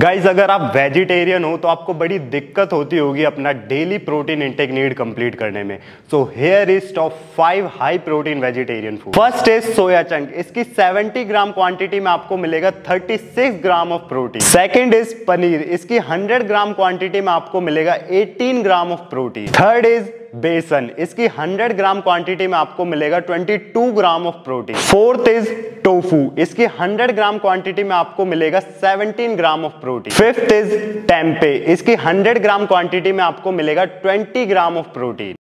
Guys अगर आप vegetarian हो तो आपको बड़ी दिक्कत होती होगी अपना daily protein intake need complete करने में। So here is top 5 high protein vegetarian food. First is soya chunk. इसकी 70 ग्राम क्वांटिटी में आपको मिलेगा 36 gram of protein. Second is paneer. इसकी 100 ग्राम क्वांटिटी में आपको मिलेगा 18 gram of protein. Third is besan. इसकी 100 ग्राम क्वांटिटी में आपको मिलेगा 22 gram of protein. Fourth is tofu. इसकी 100 ग्राम क्वांटिटी में आपको मिलेगा 17 gram of protein. Fifth is tempeh. इसकी 100 ग्राम क्वांटिटी में आपको मिलेगा 20 ग्राम ऑफ प्रोटीन।